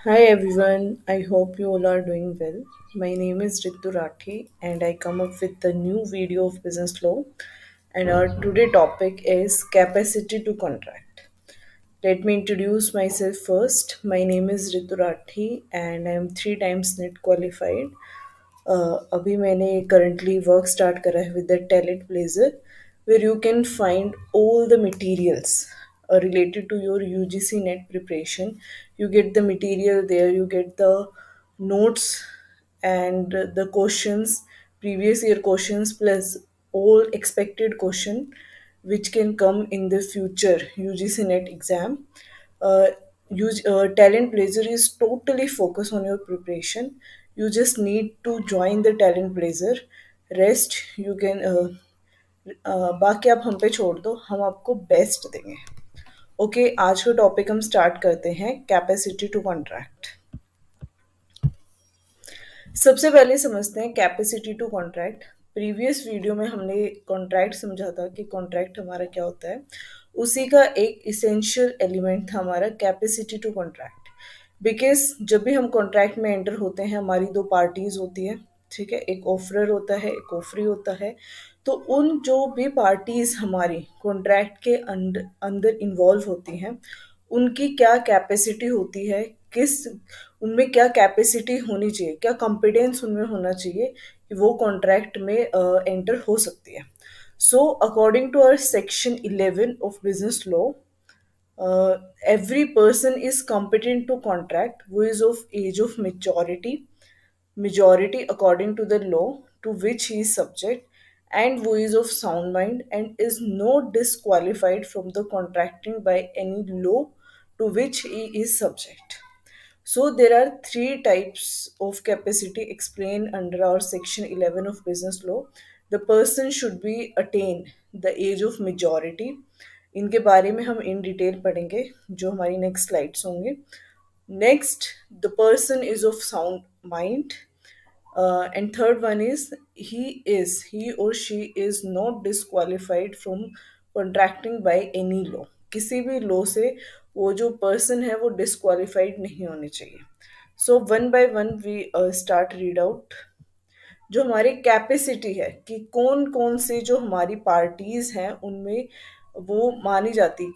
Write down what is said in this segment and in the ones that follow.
Hi everyone, I hope you all are doing well. My name is Ritu Rathi and I come up with a new video of business law, and our today topic is capacity to contract. Let me introduce myself first. My name is Ritu Rathi and I am three times NET qualified. अभी मैंने currently work start करा है with the Talent Blazer, where you can find all the materials related to your UGC NET preparation. You get the material there, you get the notes and the questions, previous year questions plus all expected question which can come in the future UGC NET exam. uh, Talent Blazer is totally focused on your preparation. You just need to join the Talent Blazer. Rest you can बाकी आप हम पे छोड़ दो, हम आपको best देंगे. Okay, आज का टॉपिक हम स्टार्ट करते हैं, कैपेसिटी टू कॉन्ट्रैक्ट. सबसे पहले समझते हैं capacity to contract. Previous video में हमने कॉन्ट्रैक्ट समझा था कि कॉन्ट्रैक्ट हमारा क्या होता है. उसी का एक इसेंशियल एलिमेंट था हमारा कैपेसिटी टू कॉन्ट्रैक्ट. बिकॉज जब भी हम कॉन्ट्रैक्ट में एंटर होते हैं, हमारी दो पार्टीज होती है, ठीक है, एक ऑफरर होता है, एक ऑफरी होता है. तो उन जो भी पार्टीज हमारी कॉन्ट्रैक्ट के अंदर इन्वॉल्व होती हैं, उनकी क्या कैपेसिटी होती है, किस उनमें क्या कैपेसिटी होनी चाहिए, क्या कॉम्पिटेंस उनमें होना चाहिए कि वो कॉन्ट्रैक्ट में एंटर हो सकती है. So according to our section 11 of business law, every person is competent to contract who is of age of majority according to the law to which he is subject, and who is of sound mind and is not disqualified from the contracting by any law to which he is subject. So there are three types of capacity explained under our section 11 of business law. The person should be attain the age of majority. इनके बारे में हम in detail पढ़ेंगे जो हमारी next slides होंगे. Next, the person is of sound mind. And third one is he or she is not disqualified from contracting by any law. किसी भी लॉ से वो जो पर्सन है वो डिस्क्वालिफाइड नहीं होने चाहिए. So one by one we start read out जो हमारी कैपेसिटी है कि कौन कौन से जो हमारी पार्टीज हैं उनमें वो मानी जाती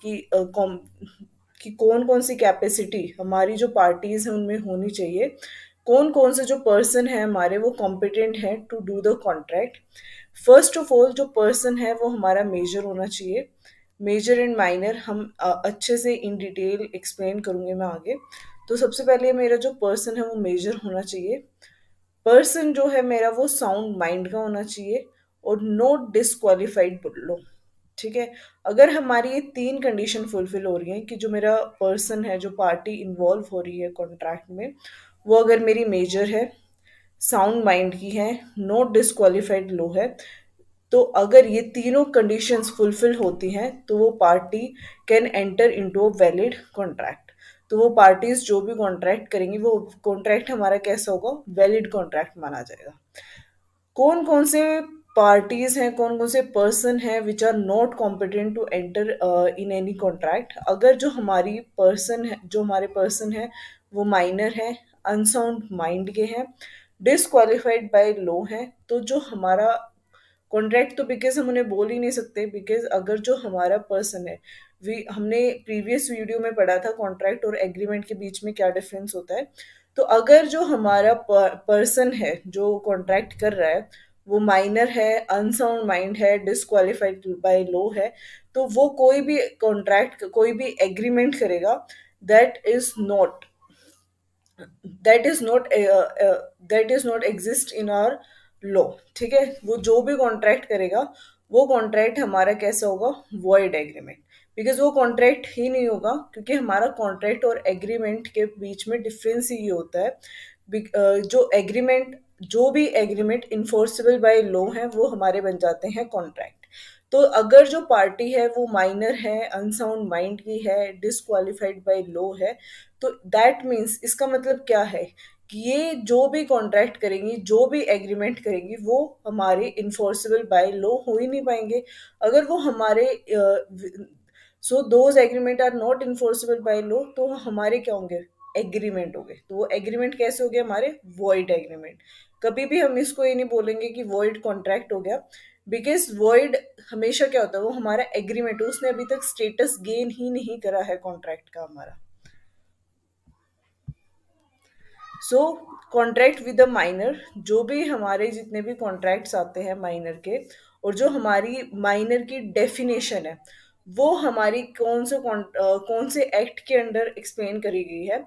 कि कौन कौन सी कैपेसिटी हमारी जो पार्टीज हैं उनमें होनी चाहिए, कौन कौन से जो पर्सन है हमारे वो कॉम्पिटेंट हैं to do the contract. First of all जो पर्सन है वो हमारा मेजर होना चाहिए. मेजर एंड माइनर हम अच्छे से इन डिटेल एक्सप्लेन करूँगी मैं आगे. तो सबसे पहले मेरा जो पर्सन है वो मेजर होना चाहिए. पर्सन जो है मेरा वो साउंड माइंड का होना चाहिए और नॉट डिस्क्वालिफाइड लो. ठीक है, अगर हमारी ये तीन कंडीशन फुलफिल हो रही हैं कि जो मेरा पर्सन है, जो पार्टी इन्वॉल्व हो रही है कॉन्ट्रैक्ट में, वो अगर मेरी मेजर है, साउंड माइंड की है, नॉट डिस्क्वालिफाइड लो है, तो अगर ये तीनों कंडीशंस फुलफिल होती हैं तो वो party can enter into a valid contract. तो वो पार्टीज जो भी कॉन्ट्रैक्ट करेंगी वो कॉन्ट्रैक्ट हमारा कैसा होगा, वैलिड कॉन्ट्रैक्ट माना जाएगा. कौन कौन से पार्टीज हैं, कौन कौन से पर्सन हैं which are not competent to enter in any contract. अगर जो हमारी पर्सन है, जो हमारे पर्सन है वो माइनर है, अनसाउंड माइंड के हैं, डिसक्वालिफाइड बाय लॉ है, तो जो हमारा कॉन्ट्रैक्ट, तो बिकॉज हम उन्हें बोल ही नहीं सकते, बिकॉज अगर जो हमारा पर्सन है, हमने प्रीवियस वीडियो में पढ़ा था कॉन्ट्रैक्ट और एग्रीमेंट के बीच में क्या डिफरेंस होता है. तो अगर जो हमारा पर्सन है जो कॉन्ट्रैक्ट कर रहा है वो माइनर है, अनसाउंड माइंड है, डिसक्वालिफाइड बाय लॉ है, तो वो कोई भी कॉन्ट्रैक्ट, कोई भी एग्रीमेंट करेगा that is not that is not that is not exist in our law. ठीक है, वो जो भी कॉन्ट्रैक्ट करेगा वो कॉन्ट्रैक्ट हमारा कैसा होगा, वॉइड एग्रीमेंट. बिकॉज वो कॉन्ट्रैक्ट ही नहीं होगा, क्योंकि हमारा कॉन्ट्रैक्ट और एग्रीमेंट के बीच में डिफरेंस ही होता है. जो भी एग्रीमेंट इन्फोर्सेबल बाय लॉ है वो हमारे बन जाते हैं कॉन्ट्रैक्ट. तो अगर जो पार्टी है वो माइनर है, अनसाउंड माइंड की है, डिसक्वालिफाइड बाय लॉ है, तो दैट मीन्स, इसका मतलब क्या है कि ये जो भी कॉन्ट्रैक्ट करेंगी, जो भी एग्रीमेंट करेंगी, वो हमारे इन्फोर्सेबल बाय लॉ हो ही नहीं पाएंगे. अगर वो हमारे so those agreement are not enforceable by law, तो हमारे क्या होंगे, एग्रीमेंट हो गए। तो वो एग्रीमेंट कैसे हो गया हमारे? Void agreement. कभी भी हम इसको ये नहीं बोलेंगे कि वॉइड कॉन्ट्रैक्ट हो गया, बिकॉज वॉइड हमेशा क्या होता है, वो हमारा एग्रीमेंट, उसने अभी तक स्टेटस गेन ही नहीं करा है कॉन्ट्रैक्ट का हमारा। So contract with a minor, जो भी हमारे जितने भी कॉन्ट्रैक्ट्स आते हैं माइनर के, और जो हमारी माइनर की डेफिनेशन है, वो हमारी कौन से एक्ट के अंडर एक्सप्लेन करी गई है,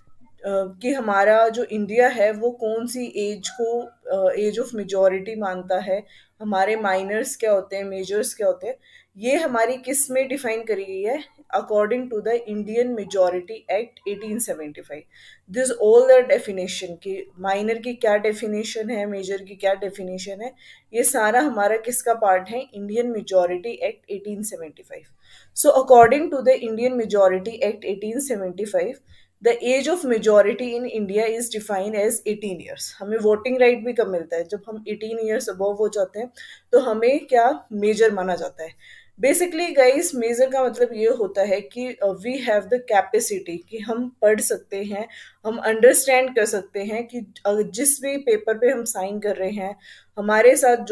कि हमारा जो इंडिया है वो कौन सी एज को एज ऑफ मेजॉरिटी मानता है, हमारे माइनर्स क्या होते हैं, मेजर्स क्या होते हैं, ये हमारी किस में डिफाइन करी गई है? According to the Indian majority act 1875। This all the definition कि माइनर की क्या डेफिनेशन है, मेजर की क्या डेफिनेशन है, ये सारा हमारा किसका पार्ट है? Indian majority act 1875। So according to the Indian majority act 1875, the age of majority in India is defined as 18 years. हमें वोटिंग राइट भी कब मिलता है? जब हम 18 ईयर्स अबव हो जाते हैं, तो हमें क्या मेजर माना जाता है? बेसिकली गाइस, मेजर का मतलब ये होता है कि वी हैव द कैपेसिटी, कि हम पढ़ सकते हैं, हम अंडरस्टैंड कर सकते हैं कि जिस भी पेपर पे हम साइन कर रहे हैं, हमारे साथ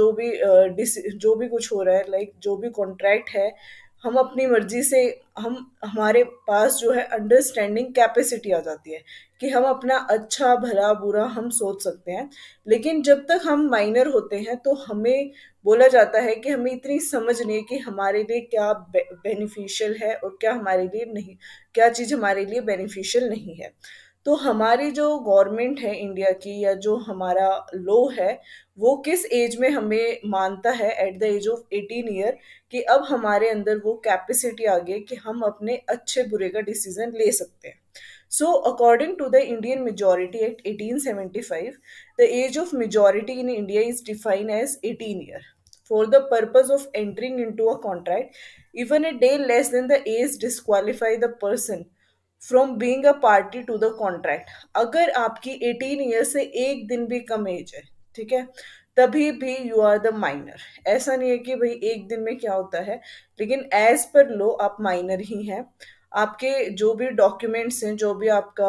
जो भी कुछ हो रहा है, लाइक जो भी कॉन्ट्रैक्ट है, हम अपनी मर्जी से, हम हमारे पास जो है अंडरस्टैंडिंग कैपेसिटी आ जाती है कि हम अपना अच्छा भला बुरा हम सोच सकते हैं। लेकिन जब तक हम माइनर होते हैं तो हमें बोला जाता है कि हमें इतनी समझ नहीं है कि हमारे लिए क्या बेनिफिशियल है और क्या हमारे लिए नहीं, क्या चीज़ हमारे लिए बेनिफिशियल नहीं है। तो हमारी जो गवर्नमेंट है इंडिया की, या जो हमारा लॉ है, वो किस एज में हमें मानता है? At the age of 18 year, कि अब हमारे अंदर वो कैपेसिटी आ गई कि हम अपने अच्छे बुरे का डिसीजन ले सकते हैं। So according to the Indian majority act 1875, the age of majority in India is defined as 18 year for the purpose of entering into a contract. Even a day less than the age disqualify the person from being a party to the contract. अगर आपकी 18 year से एक दिन भी कम as है, ठीक है, तभी भी यू आर द माइनर। ऐसा नहीं है कि भाई एक दिन में क्या होता है, लेकिन एज पर लो आप माइनर ही हैं। आपके जो भी डॉक्यूमेंट्स हैं, जो भी आपका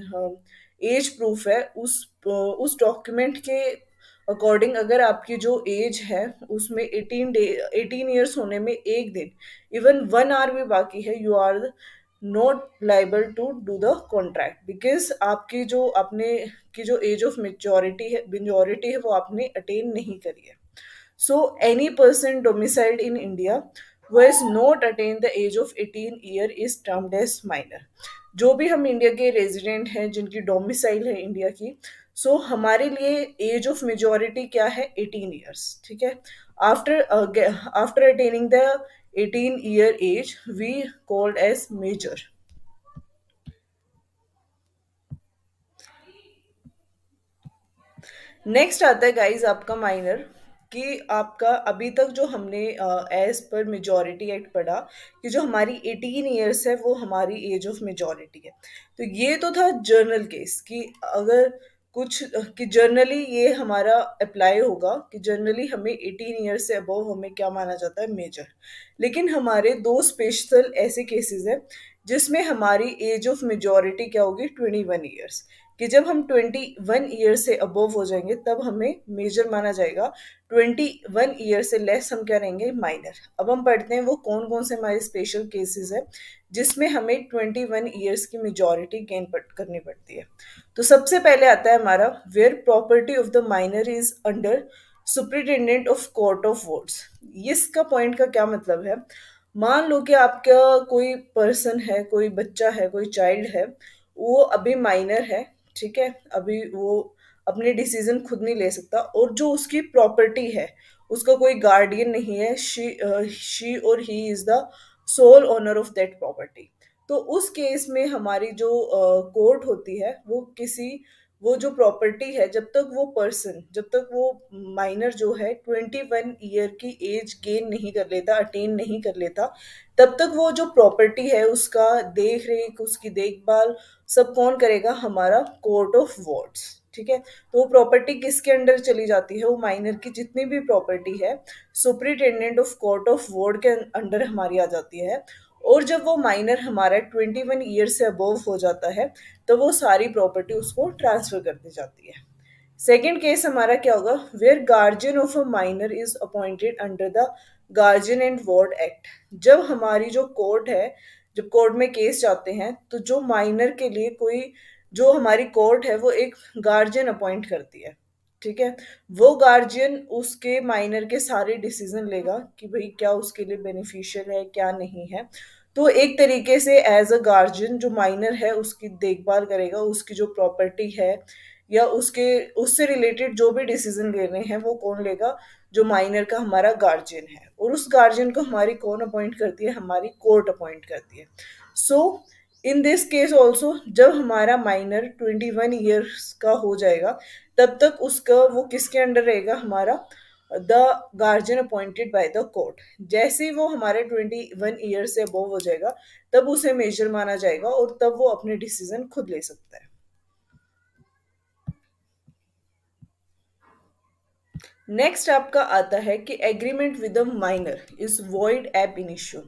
एज प्रूफ है, उस डॉक्यूमेंट के अकॉर्डिंग अगर आपकी जो एज है उसमें 18 ईयर्स होने में एक दिन, इवन 1 आवर भी बाकी है, you are not liable to do the contract, because आपकी जो अपने की जो एज ऑफ मेजोरिटी है वो आपने अटेन नहीं करी है। So any person domiciled in India who has not attained the age of 18 year is termed as minor। जो भी हम इंडिया के रेजिडेंट हैं जिनकी डोमिसाइल है इंडिया की, सो हमारे लिए एज ऑफ मेजोरिटी क्या है? 18 ईयर्स, ठीक है। After attaining the 18 year age we called age major. Next आता है गाइज आपका माइनर, कि आपका अभी तक जो हमने एज पर मेजॉरिटी एक्ट पढ़ा कि जो हमारी 18 ईयर्स है वो हमारी एज ऑफ मेजॉरिटी है। तो ये तो था जर्नल केस, कि अगर कुछ कि जर्नली ये हमारा अप्लाई होगा कि जर्नली हमें 18 ईयर्स से अबव हमें क्या माना जाता है? मेजर। लेकिन हमारे दो स्पेशल ऐसे केसेस हैं जिसमें हमारी एज ऑफ मेजॉरिटी क्या होगी? 21 ईयर्स। कि जब हम 21 ईयर से अबव हो जाएंगे तब हमें मेजर माना जाएगा, 21 ईयर से लेस हम क्या रहेंगे? माइनर। अब हम पढ़ते हैं वो कौन कौन से हमारे स्पेशल केसेस है जिसमें हमें 21 ईयर्स की मेजॉरिटी गेन करनी पड़ती है। तो सबसे पहले आता है हमारा where property of the minor is under superintendent of court of wards. इसका पॉइंट का क्या मतलब है? मान लो कि आपका कोई पर्सन है, कोई बच्चा है, कोई चाइल्ड है, वो अभी माइनर है, ठीक है, अभी वो अपने डिसीजन खुद नहीं ले सकता, और जो उसकी प्रॉपर्टी है उसका कोई गार्डियन नहीं है, शी और he is the sole owner of that property. तो उस केस में हमारी जो कोर्ट होती है वो जो प्रॉपर्टी है, जब तक वो माइनर जो है 21 ईयर की एज गेन नहीं कर लेता, अटेन नहीं कर लेता, तब तक वो जो प्रॉपर्टी है उसका देख रेख, उसकी देखभाल सब कौन करेगा? हमारा कोर्ट ऑफ वॉर्ड्स, ठीक है। तो वो प्रॉपर्टी किसके अंडर चली जाती है? वो माइनर की जितनी भी प्रॉपर्टी है superintendent of court of ward के अंडर हमारी आ जाती है। और जब वो माइनर हमारा 21 ईयर से अबव हो जाता है तो वो सारी प्रॉपर्टी उसको ट्रांसफर कर दी जाती है। सेकेंड केस हमारा क्या होगा, where guardian of a minor is appointed under the guardian and ward act. जब हमारी जो कोर्ट है, जब कोर्ट में केस जाते हैं तो जो माइनर के लिए कोई, जो हमारी कोर्ट है वो एक गार्जियन अपॉइंट करती है, ठीक है। वो गार्जियन उसके माइनर के सारे डिसीजन लेगा कि भाई क्या उसके लिए बेनिफिशियल है क्या नहीं है। तो एक तरीके से एज अ गार्जियन जो माइनर है उसकी देखभाल करेगा, उसकी जो प्रॉपर्टी है या उसके उससे रिलेटेड जो भी डिसीजन लेने हैं वो कौन लेगा, जो माइनर का हमारा गार्जियन है। और उस गार्जियन को हमारी कौन अपॉइंट करती है, हमारी कोर्ट अपॉइंट करती है। So in this case also जब हमारा माइनर 21 ईयर्स का हो जाएगा तब तक उसका वो किसके अंडर रहेगा, हमारा the guardian appointed by the court. जैसे ही वो हमारे 21 ईयर से अबव हो जाएगा तब उसे मेजर माना जाएगा और तब वो अपने डिसीजन खुद ले सकता है। नेक्स्ट आपका आता है कि agreement with a minor is void ab initio.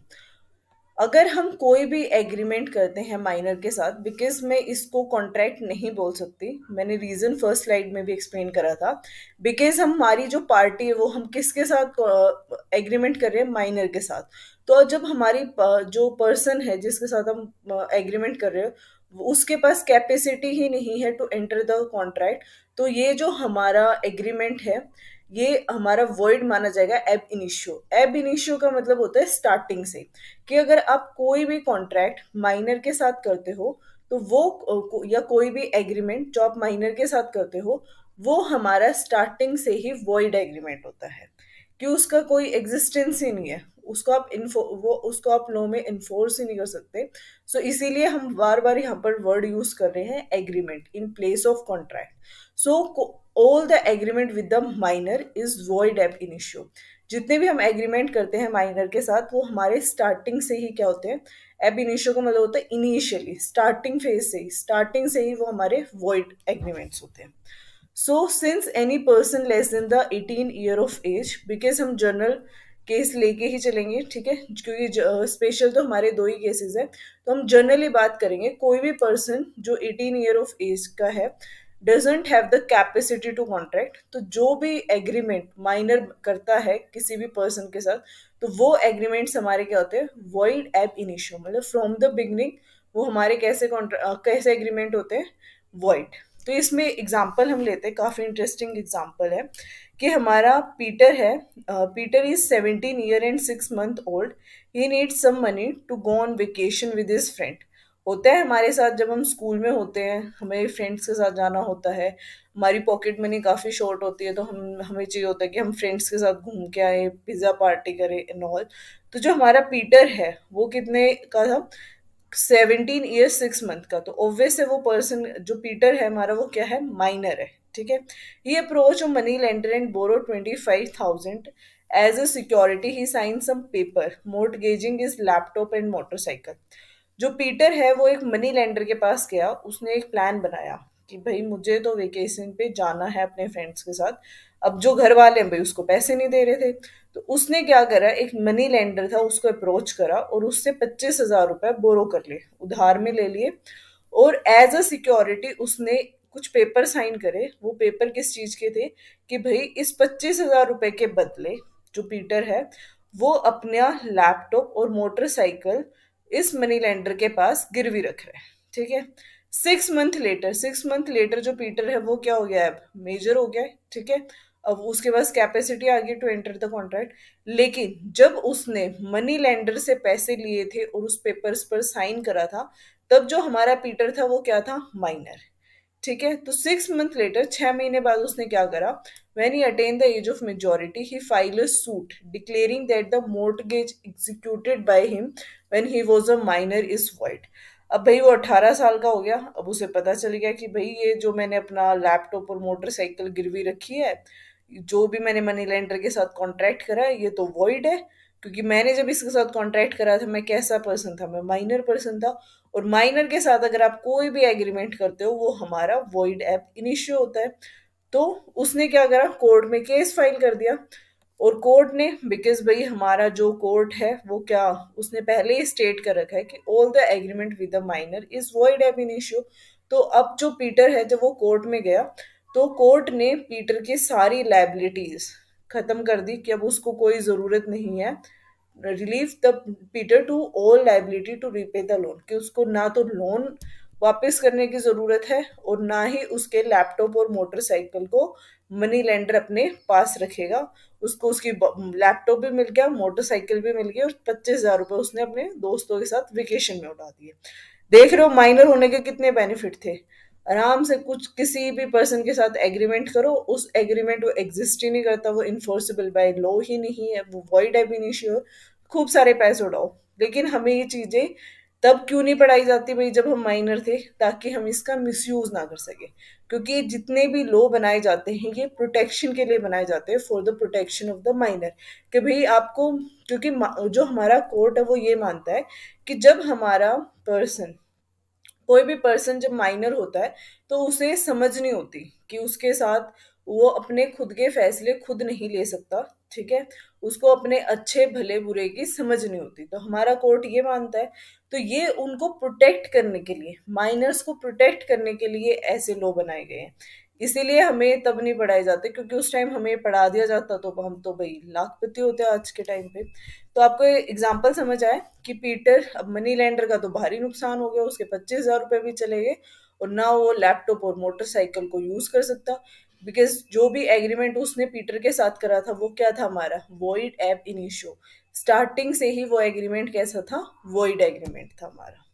अगर हम कोई भी एग्रीमेंट करते हैं माइनर के साथ, बिकॉज मैं इसको कॉन्ट्रैक्ट नहीं बोल सकती, मैंने रीजन फर्स्ट स्लाइड में भी एक्सप्लेन करा था। बिकॉज हमारी जो पार्टी है वो हम किसके साथ एग्रीमेंट कर रहे हैं, माइनर के साथ। तो जब हमारी जो पर्सन है जिसके साथ हम एग्रीमेंट कर रहे हो उसके पास कैपेसिटी ही नहीं है टू एंटर द कॉन्ट्रैक्ट, तो ये जो हमारा एग्रीमेंट है ये हमारा वॉइड माना जाएगा एब इनिशियो। एब इनिशियो का मतलब होता है स्टार्टिंग से, कि अगर आप कोई भी कॉन्ट्रैक्ट माइनर के साथ करते हो तो वो या कोई भी एग्रीमेंट जो आप माइनर के साथ करते हो वो हमारा स्टार्टिंग से ही वॉइड एग्रीमेंट होता है, कि उसका कोई एग्जिस्टेंस ही नहीं है, उसको आप उसको आप लॉ में इन्फोर्स ही नहीं कर सकते। सो इसीलिए हम बार बार यहाँ पर वर्ड यूज कर रहे हैं agreement in place of contract. So all the agreement with the minor is void ab initio. जितने भी हम एग्रीमेंट करते हैं माइनर के साथ वो हमारे स्टार्टिंग से ही क्या होते हैं, एब इनिशियो का मतलब होता है इनिशियली, स्टार्टिंग फेज से ही, स्टार्टिंग से ही वो हमारे वॉइड एग्रीमेंट्स होते हैं। So since any person less than the 18 year of age, because हम जनरल केस लेके ही चलेंगे, ठीक है, क्योंकि स्पेशल तो हमारे दो ही केसेस है, तो हम जनरली बात करेंगे। कोई भी पर्सन जो 18 ईयर ऑफ एज का है doesn't have the capacity to contract, तो जो भी एग्रीमेंट माइनर करता है किसी भी पर्सन के साथ तो वो एग्रीमेंट्स हमारे क्या होते हैं, वॉइड एब इनिशियो, मतलब फ्रॉम द बिगनिंग वो हमारे कैसे एग्रीमेंट होते हैं, वॉइड। तो इसमें एग्जाम्पल हम लेते हैं, काफ़ी इंटरेस्टिंग एग्जाम्पल है कि हमारा पीटर है, Peter is 17 year and 6 month old, he needs some money to go on vacation with his friend. होता है हमारे साथ जब हम स्कूल में होते हैं हमें फ्रेंड्स के साथ जाना होता है, हमारी पॉकेट मनी काफ़ी शॉर्ट होती है तो हमें चाहिए होता है कि हम फ्रेंड्स के साथ घूम के आए, पिज़्ज़ा पार्टी करें एंड ऑल। तो जो हमारा पीटर है वो कितने का था, 17 ईयर 6 मंथ का, तो ऑब्वियस है वो पर्सन जो पीटर है हमारा वो क्या है, माइनर है, ठीक है। He approach a money lender and borrow 25,000 as a security, he sign some paper mortgaging is laptop and motorcycle. जो पीटर है वो एक मनी लेंडर के पास गया, उसने एक प्लान बनाया कि भाई मुझे तो वेकेशन पे जाना है अपने फ्रेंड्स के साथ। अब जो घर वाले हैं भाई उसको पैसे नहीं दे रहे थे, तो उसने क्या करा, एक मनी लेंडर था उसको अप्रोच करा और उससे 25,000 रुपए बोरो कर लिए, उधार में ले लिए। और एज अ सिक्योरिटी उसने कुछ पेपर साइन करे। वो पेपर किस चीज के थे कि भाई इस 25,000 रुपए के बदले जो पीटर है वो अपना लैपटॉप और मोटरसाइकिल इस मनी लेंडर के पास गिरवी रख रहा है, ठीक है। 6 मंथ लेटर जो पीटर है वो क्या हो गया है, अब मेजर हो गया है, ठीक है। अब उसके पास कैपेसिटी आ गई टू एंटर द कॉन्ट्रैक्ट। लेकिन जब उसने मनी लेंडर से पैसे लिए थे और उस पेपर्स पर साइन करा था तब जो हमारा पीटर था वो क्या था, माइनर, ठीक है। तो 6 मंथ लेटर, 6 महीने बाद उसने क्या करा, when he attained the age of majority he filed a suit declaring that the mortgage executed by him when he was a minor is void। अब भाई वो 18 साल का हो गया, अब उसे पता चल गया कि भाई ये जो मैंने अपना लैपटॉप और मोटरसाइकिल गिरवी रखी है, जो भी मैंने मनी लेंडर के साथ कॉन्ट्रैक्ट करा है ये तो वॉइड है, क्योंकि मैंने जब इसके साथ कॉन्ट्रैक्ट करा था मैं कैसा पर्सन था, मैं माइनर पर्सन था। और माइनर के साथ अगर आप कोई भी एग्रीमेंट करते हो वो हमारा वॉइड एब इनिशियो होता है। तो उसने क्या करा, कोर्ट में केस फाइल कर दिया। और कोर्ट ने, बिकॉज भाई हमारा जो कोर्ट है वो क्या, उसने पहले ही स्टेट कर रखा है कि all the agreement with the minor is void ab initio. तो अब जो पीटर है जब वो कोर्ट में गया तो कोर्ट ने पीटर की सारी लाइबिलिटीज खत्म कर दी कि अब उसको कोई जरूरत नहीं है, relieve the Peter to all liability to repay the loan, कि उसको ना तो लोन वापस करने की जरूरत है और ना ही उसके लैपटॉप और मोटरसाइकिल को मनी लेंडर अपने पास रखेगा। उसको उसकी लैपटॉप भी मिल गया, मोटरसाइकिल भी मिल गई और 25,000 रुपये उसने अपने दोस्तों के साथ वेकेशन में उड़ा दिए। देख रहे हो माइनर होने के कितने बेनिफिट थे। आराम से कुछ किसी भी पर्सन के साथ एग्रीमेंट करो, उस एग्रीमेंट वो एग्जिस्ट ही नहीं करता, वो इन्फोर्सेबल बाय लॉ ही नहीं है, वो वॉइड एब इनिशियो, खूब सारे पैसे उड़ाओ। लेकिन हमें ये चीजें तब क्यों नहीं पढ़ाई जाती भाई जब हम माइनर थे, ताकि हम इसका मिसयूज ना कर सके। क्योंकि जितने भी लॉ बनाए जाते हैं ये प्रोटेक्शन के लिए बनाए जाते हैं, for the protection of the minor, कि भाई आपको, क्योंकि जो हमारा कोर्ट है वो ये मानता है कि जब हमारा पर्सन, कोई भी पर्सन जब माइनर होता है तो उसे समझ नहीं होती कि उसके साथ वो अपने खुद के फैसले खुद नहीं ले सकता, ठीक है, उसको अपने अच्छे भले बुरे की समझ नहीं होती। तो हमारा कोर्ट ये मानता है, तो ये उनको प्रोटेक्ट करने के लिए, माइनर्स को प्रोटेक्ट करने के लिए ऐसे लॉ बनाए गए हैं। इसीलिए हमें तब नहीं पढ़ाए जाते, क्योंकि उस टाइम हमें पढ़ा दिया जाता तो हम तो भाई लाखपति होते आज के टाइम पे। तो आपको एग्जाम्पल समझ आए कि पीटर, अब मनी लैंडर का तो भारी नुकसान हो गया, उसके 25,000 रुपये भी चले गए और ना वो लैपटॉप और मोटरसाइकिल को यूज कर सकता, बिकॉज जो भी एग्रीमेंट उसने पीटर के साथ करा था वो क्या था हमारा, वॉइड एब इनिशियो। स्टार्टिंग से ही वो एग्रीमेंट कैसा था, वॉइड एग्रीमेंट था हमारा।